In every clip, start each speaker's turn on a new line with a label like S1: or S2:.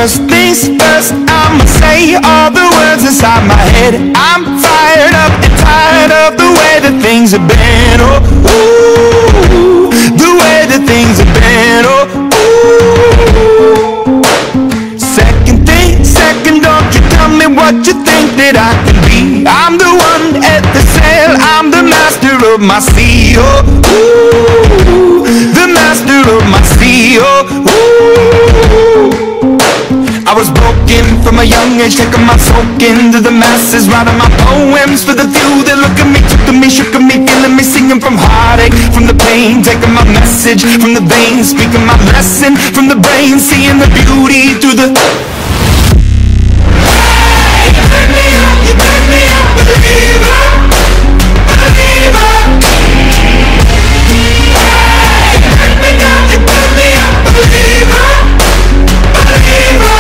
S1: First things first, I'ma say all the words inside my head. I'm fired up and tired of the way that things have been. Oh, ooh, the way that things have been. Oh, ooh. Second thing, second, don't you tell me what you think that I can be. I'm the one at the sail, I'm the master of my sea. Oh, ooh, the master of my sea. Oh, ooh. I was broken from a young age, taking my soak into the masses, writing my poems for the few that look at me, took at me, shook at me, feeling me, singing from heartache, from the pain, taking my message from the veins, speaking my lesson from the brain, seeing the beauty through the... Hey, you turn me up, believer, believer. Hey, you turn me up, believer, believer.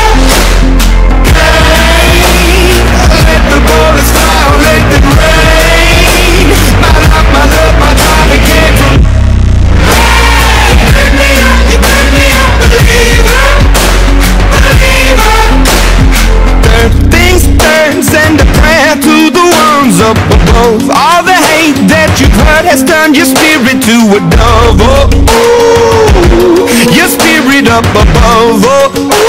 S1: Up above, all the hate that you've heard has turned your spirit to a dove. Oh, ooh, your spirit up above. Oh,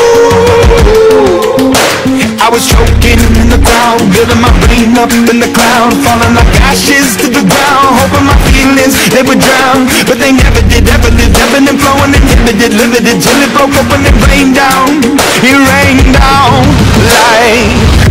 S1: ooh. I was choking in the crowd, building my brain up in the cloud, falling like ashes to the ground, hoping my feelings they would drown, but they never did. Ever lived, ebbing and flowing, inhibited, limited, till it broke open and rained down. It rained down like...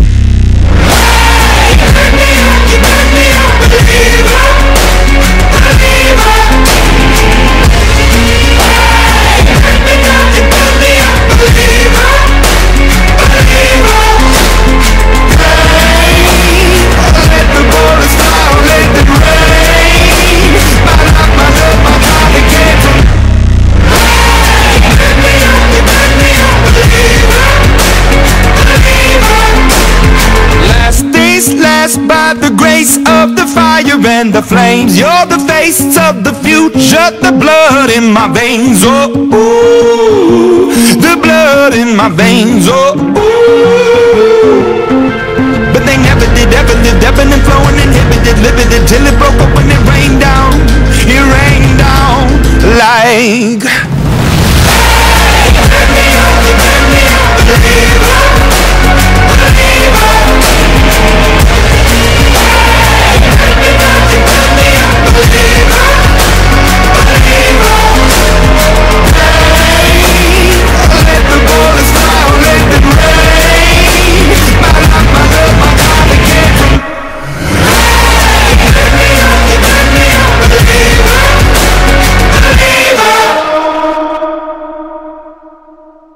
S1: By the grace of the fire and the flames, you're the face of the future, the blood in my veins. Oh, ooh, the blood in my veins. Oh, ooh. But they never did, ever lived, ebbing and flowing,